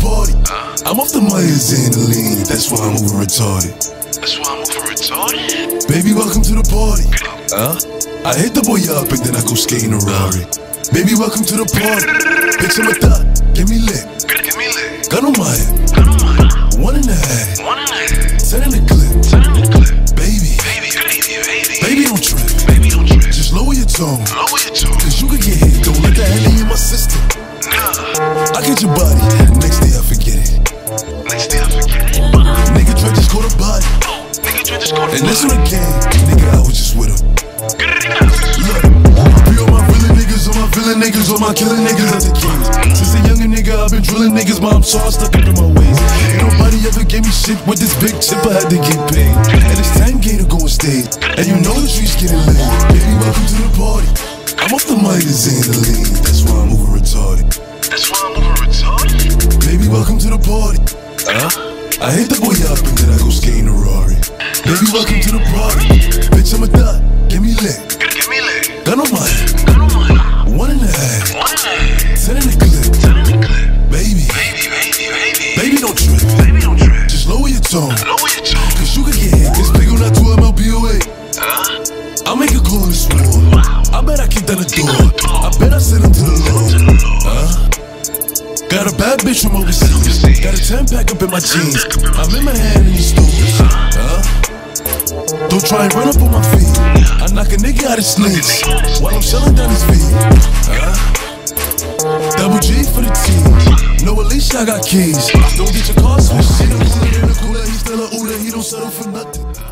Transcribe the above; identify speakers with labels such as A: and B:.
A: party. I'm off the Myers and the lean, that's why I'm over retarded.
B: That's why I'm over retarded?
A: Baby, welcome to the party. I hit the boy up and then I go skating a Rari. Baby, welcome to the party. Bitch, I'm a thot, get me lit.
B: Get me lit.
A: Gun on my head.
B: Gun on my head.
A: 1 and a half.
B: 1 and a half.
A: 10 in the clip.
B: 10 in the clip.
A: Baby,
B: Baby,
A: don't trip.
B: Baby, don't trip.
A: Just lower your tone.
B: Lower your tone.
A: Cause you could get hit, don't let that Henny in my system.
B: Nah.
A: I get your body, next day I forget it.
B: Next day I forget it.
A: Nigga Dre just caught a body.
B: Nigga Dre just caught a
A: And this
B: body.
A: one again, nigga, I was just with him. Look, be on my villain niggas, on my villain niggas, on my killing niggas as a kid. Since a younger nigga, I've been drilling niggas, mom saw I stuck up in my ways. Ain't nobody ever gave me shit with this big chip, I had to get paid. And it's 10K to go on stage, and you know the streets getting laid. Baby, welcome to the party. I'm off the Myers and the lean, that's why I'm over retarded.
B: That's why I'm over retarded?
A: Baby, welcome to the party. I hit the boy up and then I go skating a Rari. Baby, welcome to the party. Bitch, I'm a thot, get me lit.
B: Get me lit.
A: Gun on my head.
B: Gun on my head.
A: 1 and a half.
B: 1 and a half.
A: 10 in the clip.
B: 10 in the clip.
A: Baby,
B: Baby,
A: don't trip.
B: Baby, don't trip.
A: Just lower your tone.
B: Lower your tone.
A: Cause you could get hit. This big on that 2 MLBOA. I'll make a call in this war. I bet I kick down the door. I bet I send him to the Lord. Got a bad bitch from overseas. Got a 10 pack up in my jeans. I'm in my hand in the stores. Don't try and run up on my feet. I knock a nigga out his sleeves while I'm shelling down his feet. Double G for the team. No, at least I got keys. Don't get your car switched. He the cooler, he still a Uda. He don't settle for nothing.